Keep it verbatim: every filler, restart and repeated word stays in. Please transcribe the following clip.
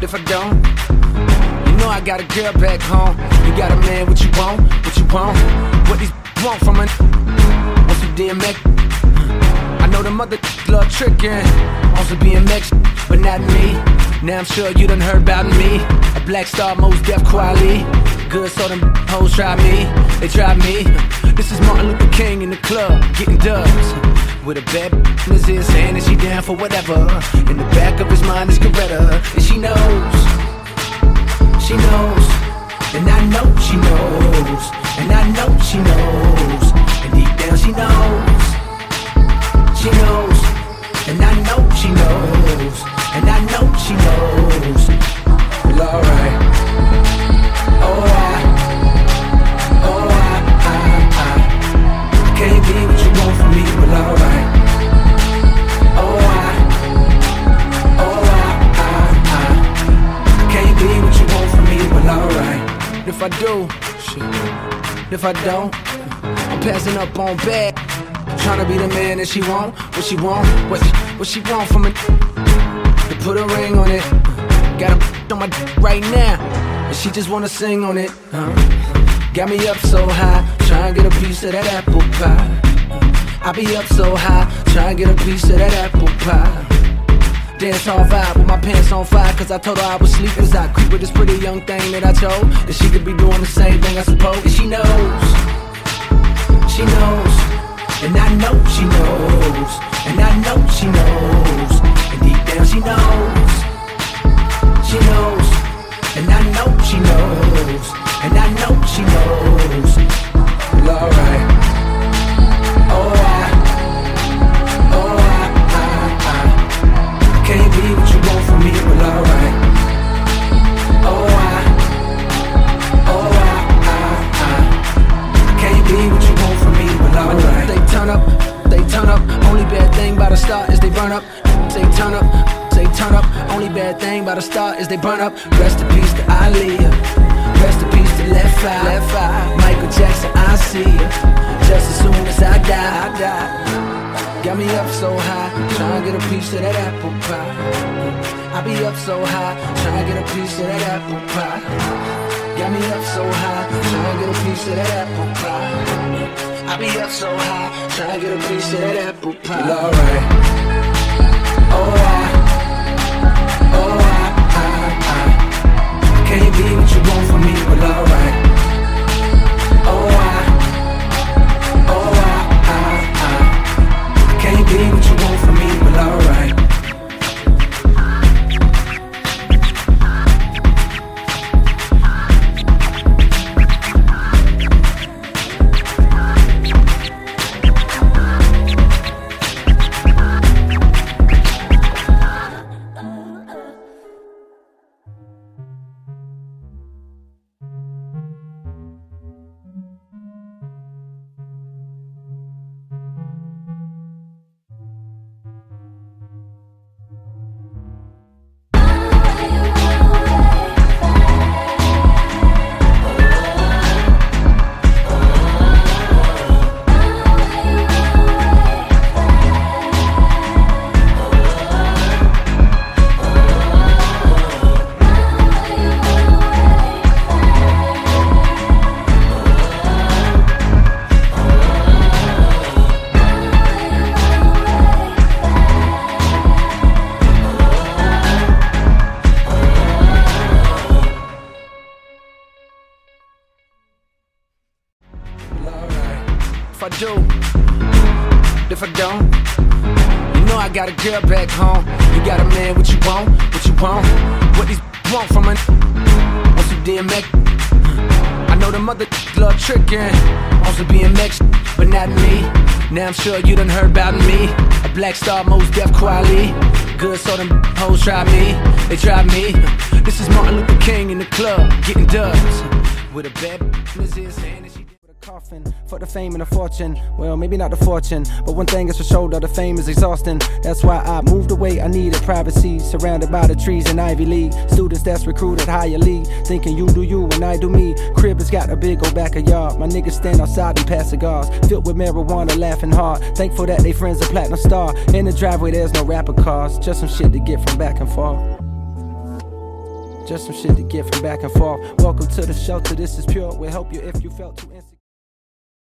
if I don't? You know I got a girl back home. You got a man, what you want, what you want? What these want from a on some D M X? I know the mother love tricking on some B M X, but not me. Now I'm sure you done heard about me. A black star, Mos Def, Kweli. Good, so them hoes try me, they try me. This is Martin Luther King in the club, getting dubs. With a bad in his ear saying that she down for whatever. In the back of his mind is Coretta, and she knows, she knows, and I know she knows, and I know she knows, and deep down she knows, she knows, and I know she knows, and I know she knows. Well, alright, alright, alright, I, I can't be what you want from me, well, alright, alright, alright, I, I can't be what you want from me, well, alright. If I do, shit, if I don't, I'm passing up on bad. Tryna be the man that she want, what she want, what, what she want from me. To put a ring on it, got a on my d right now, and she just wanna sing on it. Huh? Got me up so high, tryna get a piece of that apple pie. I be up so high, tryna get a piece of that apple pie. Dance on vibe with my pants on fire, cause I told her I was sleep as I creep with this pretty young thing that I chose. That she could be doing the same thing I suppose. And she knows, she knows, and I know she knows, and I know she knows, and deep down she knows, she knows, and I know she knows, and I know she knows. Well, alright, alright, alright, I, I can't be what you want from me, well, alright, alright, alright, I, I can't be what you want from me, well, alright. They turn up, they turn up, only bad thing about a start is they burn up. They turn up, they turn up, only bad thing about a start is they burn up. Rest in peace to Ali, rest in peace to Left Eye, Left Eye. Michael Jackson, I see you, just as soon as I die, I die. Got me up so high, tryna get a piece of that apple pie. I be up so high, tryna get a piece of that apple pie. Got me up so high, tryna get a piece of that apple pie. I be up so high, tryna get a piece of that apple pie. Well, alright, alright, alright, I, I can't be what you want from me, well, alright, alright, alright, I, I can't be what you want from me, well, alright. If I do, if I don't, you know I got a girl back home. You got a man, what you want, what you want? What these want from a on some D M X? I know the mother love tricking on some B M X, but not me. Now I'm sure you done heard about me. A black star, Mos Def, Kweli. Good, so them hoes try me, they try me. This is Martin Luther King in the club, getting dubs. With a bad in his ear saying that she coffin for the fame and the fortune. Well, maybe not the fortune, but one thing is for sure, that the fame is exhausting. That's why I moved away. I needed privacy, surrounded by the trees in Ivy League. Students that's recruited higher league, thinking you do you and I do me. Crib has got a big old backyard. My niggas stand outside and pass cigars, filled with marijuana, laughing hard. Thankful that they friends a platinum star. In the driveway there's no rapper cars, just some shit to get from back and forth. Just some shit to get from back and forth. Welcome to the shelter, this is pure. We'll help you if you felt too insecure.